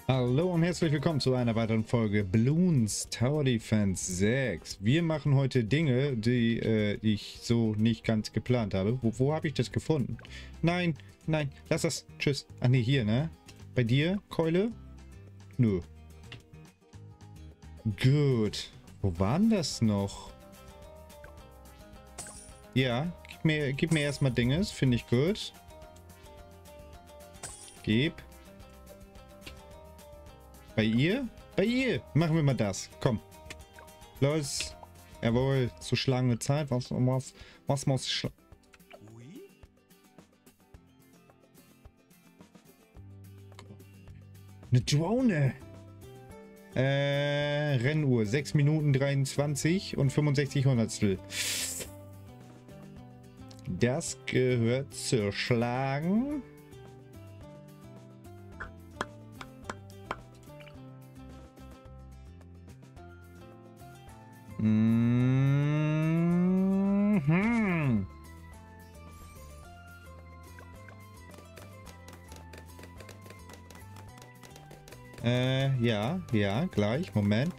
Hallo und herzlich willkommen zu einer weiteren Folge Bloons Tower Defense 6. Wir machen heute Dinge, die ich so nicht ganz geplant habe. Wo habe ich das gefunden? Nein, nein, lass das. Tschüss. Ach nee, hier, ne? Bei dir, Keule? Nö. Gut. Wo war denn das noch? Ja, gib mir erstmal Dinges. Finde ich gut. Gib. Bei ihr? Bei ihr! Machen wir mal das. Komm. Los. Jawohl. Zu schlagende Zeit. Was muss eine Drone. Rennuhr. 6 Minuten 23 und 65 Hundertstel. Das gehört zu schlagen. Mhm. Ja, gleich. Moment.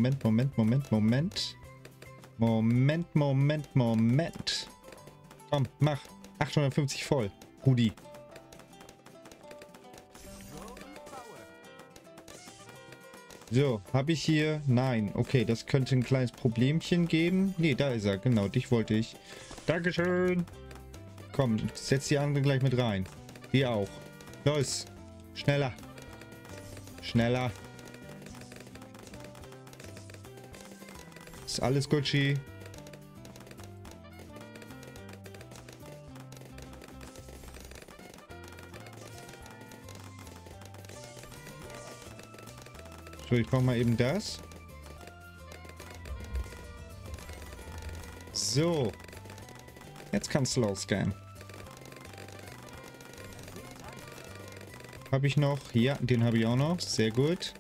Komm, mach. 850 voll. Rudi. So, habe ich hier... Nein, okay, das könnte ein kleines Problemchen geben. Nee, da ist er. Genau, dich wollte ich. Dankeschön. Komm, setz die andere gleich mit rein. Die auch. Los. Schneller. Schneller. Ist alles Gucci. So, ich brauche mal eben das. So. Jetzt kannst du losgehen. Habe ich noch? Ja, den habe ich auch noch. Sehr gut.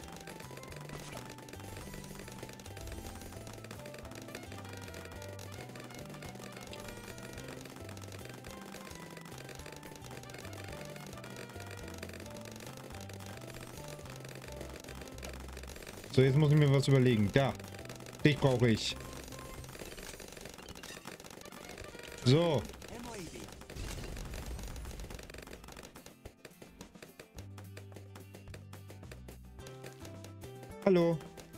So, jetzt muss ich mir was überlegen. Da. Dich brauche ich. So. Hallo.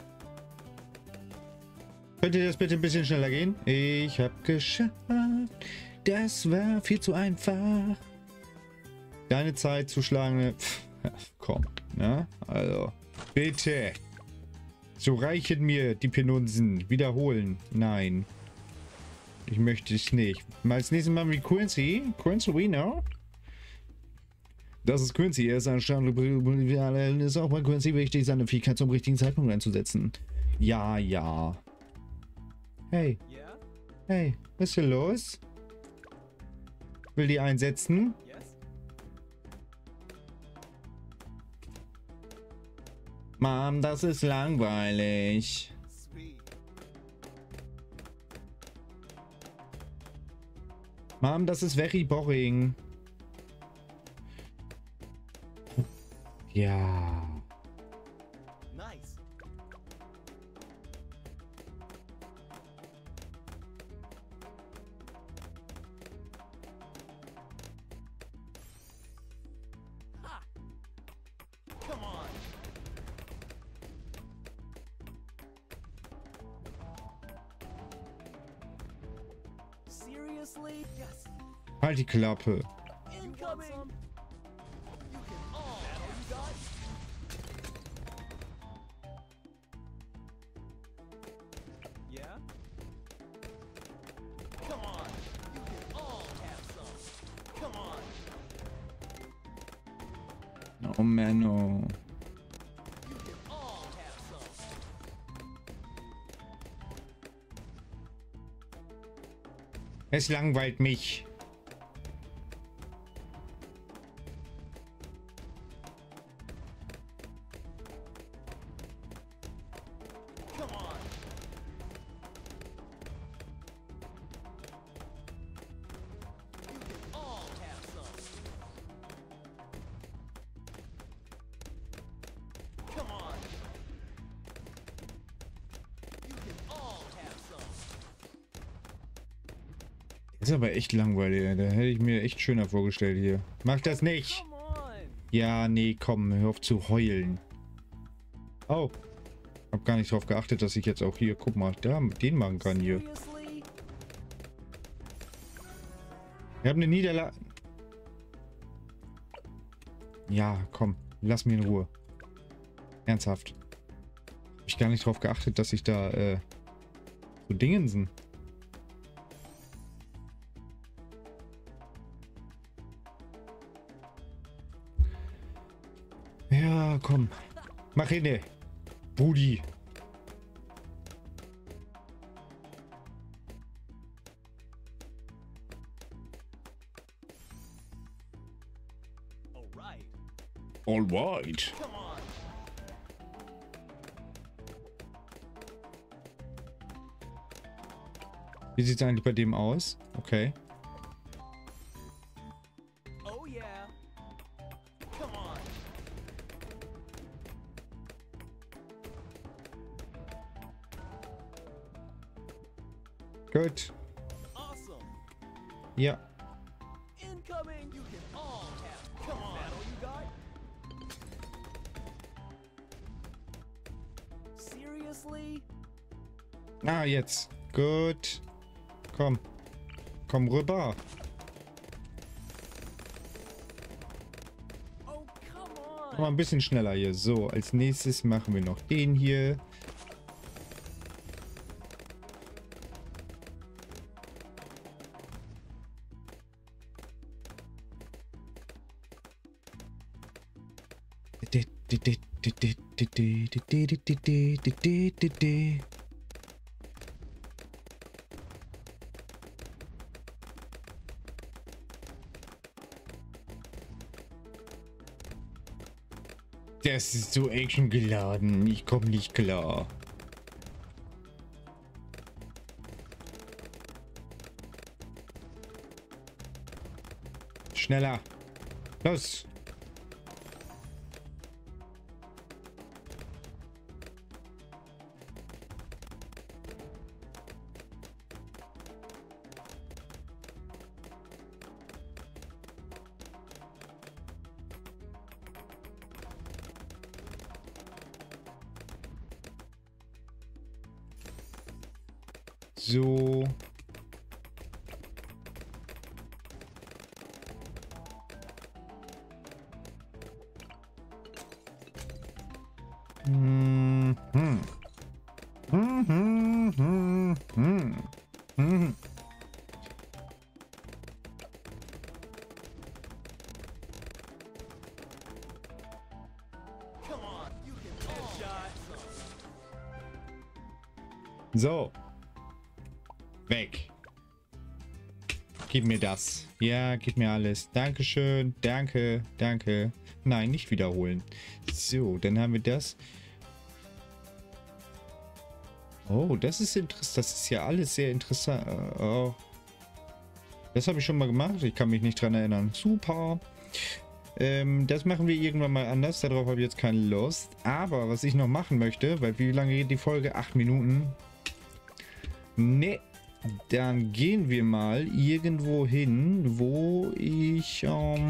Könnte das bitte ein bisschen schneller gehen? Ich habe geschafft. Das war viel zu einfach. Deine Zeit zu schlagen. Komm. Ne? Also. Bitte. So reichen mir die Penunzen. Wiederholen. Nein. Ich möchte es nicht. Mal als nächstes Mal wie Quincy. Quincy Wiener. Das ist Quincy. Er ist ein Standard. Ist auch bei Quincy wichtig, seine Fähigkeit zum richtigen Zeitpunkt einzusetzen. Ja, ja. Hey. Hey, was ist hier los? Will die einsetzen? Mom, das ist langweilig. Mom, das ist very boring. Ja. Nice. Ha. Come on. Seriously? Yes. Halt die Klappe. Incoming. You can all have you got. Yeah? Come on. You can all have some. Come on. Oh Menno. You can all have some. Es langweilt mich. Come on. You can all have some. Das ist aber echt langweilig. Da hätte ich mir echt schöner vorgestellt hier. Mach das nicht! Come on. Ja, nee, komm, hör auf zu heulen. Oh. Hab gar nicht drauf geachtet, dass ich jetzt auch hier, guck mal, da den machen kann hier. Seriously? Ich habe eine Niederlage. Ja, komm, lass mich in Ruhe. Ernsthaft. Hab ich gar nicht drauf geachtet, dass ich da, so Dingensen. Ja, komm. Mach hin, Brudi. All right. Alright. Come on. Wie sieht es eigentlich bei dem aus? Okay. Oh yeah. Come on. Gut. Awesome. Ja. Incoming. You can all have. Come on. That all you got? Seriously? Ah, jetzt. Gut. Komm. Komm rüber. Oh, come on. Mal ein bisschen schneller hier. So, als nächstes machen wir noch den hier. Das ist so actiongeladen. Ich komme nicht klar. Schneller. Los. So. Mhm. Come on. You can all shot. So. Weg. Gib mir das. Ja, gib mir alles. Dankeschön. Danke. Danke. Nein, nicht wiederholen. So, dann haben wir das. Oh, das ist interessant. Das ist ja alles sehr interessant. Oh. Das habe ich schon mal gemacht. Ich kann mich nicht dran erinnern. Super. Das machen wir irgendwann mal anders. Darauf habe ich jetzt keine Lust. Aber was ich noch machen möchte, weil wie lange geht die Folge? 8 Minuten. Nee. Dann gehen wir mal irgendwo hin, wo ich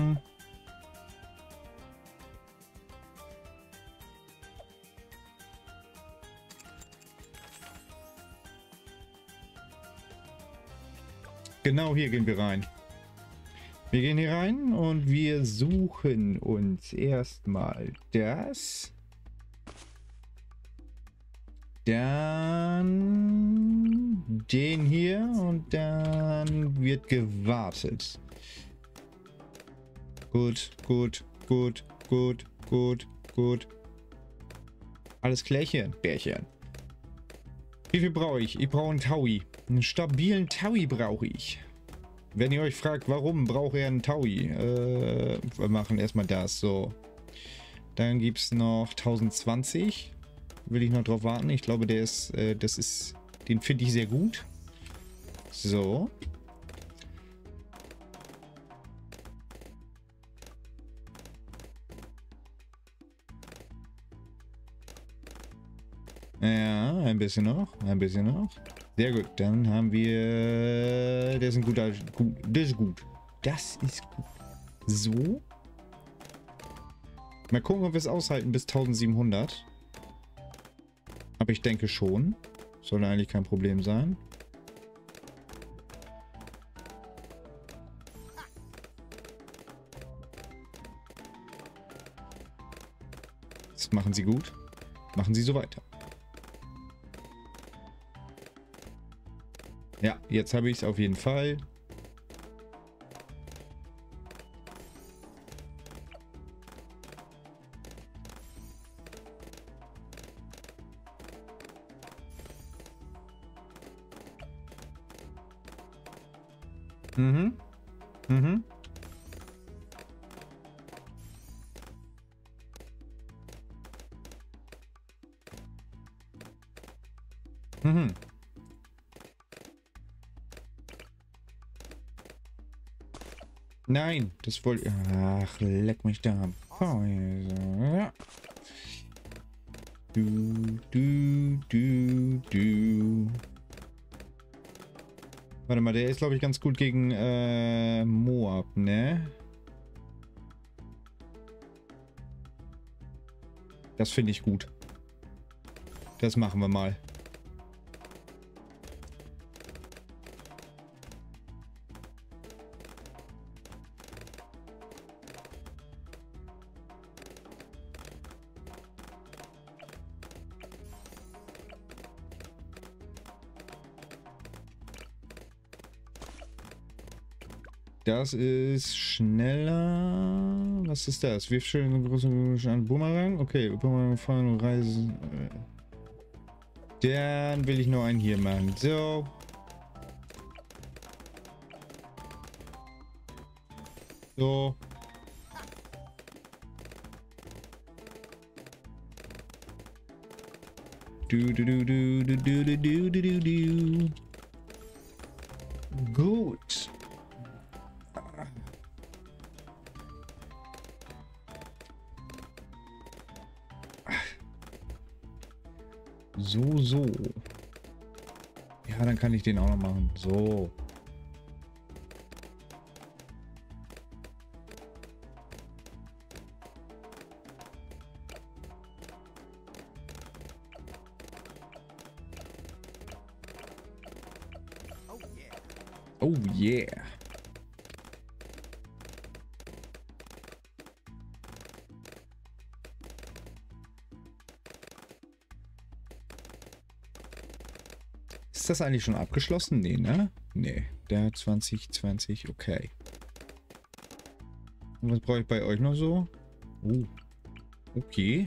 genau hier gehen wir rein. Wir gehen hier rein und wir suchen uns erstmal das. Dann den hier und dann wird gewartet. Gut, gut, gut, gut, gut, gut. Alles klärchen, Bärchen. Wie viel brauche ich? Ich brauche einen Taui. Einen stabilen Taui brauche ich. Wenn ihr euch fragt, warum braucht er einen Taui? Wir machen erstmal das. So. Dann gibt es noch 1020. Will ich noch drauf warten. Ich glaube, der ist, den finde ich sehr gut. So. Ja, ein bisschen noch. Ein bisschen noch. Sehr gut. Dann haben wir... Das ist ein guter... Das ist gut. Das ist gut. So. Mal gucken, ob wir es aushalten bis 1700. Aber ich denke schon. Soll eigentlich kein Problem sein. Das machen Sie gut. Machen Sie so weiter. Ja, jetzt habe ich es auf jeden Fall. Mhm. Mhm. Mhm. Nein, das wollte... Ach, leck mich da. Oh, ja. Du. Warte mal, der ist, glaube ich, ganz gut gegen Moab, ne? Das finde ich gut. Das machen wir mal. Das ist schneller. Was ist das? Wirft schön einen großen Boomerang. Okay, Boomerang fahren und reisen. Dann will ich nur einen hier machen. So. So. Du. Gut. So. Ja, dann kann ich den auch noch machen. So. Oh yeah. Ist das eigentlich schon abgeschlossen? Nee, ne? Nee. Der 2020, okay. Und was brauche ich bei euch noch so? Okay.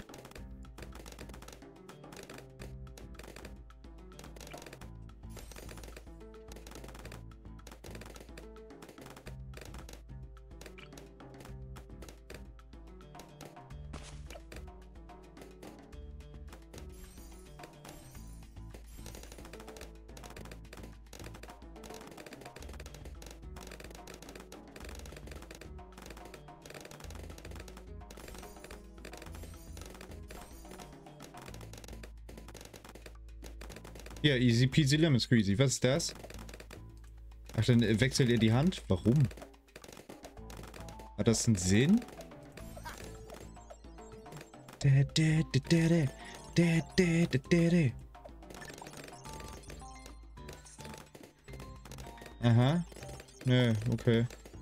Ja, easy peasy lemon squeezy. Was ist das? Ach, dann wechselt ihr die Hand? Warum? Hat das einen Sinn? Aha. Nö, okay.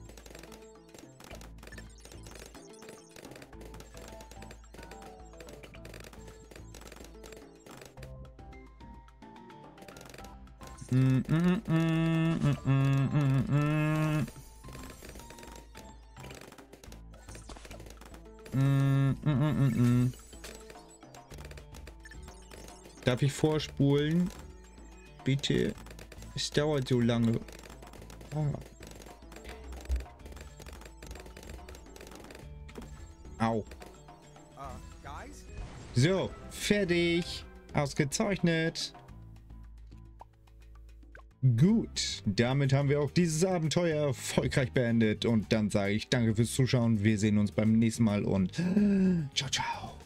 Darf ich vorspulen? Bitte. Es dauert so lange. Au. So, fertig. Ausgezeichnet. Gut, damit haben wir auch dieses Abenteuer erfolgreich beendet. Und dann sage ich danke fürs Zuschauen. Wir sehen uns beim nächsten Mal und ciao, ciao.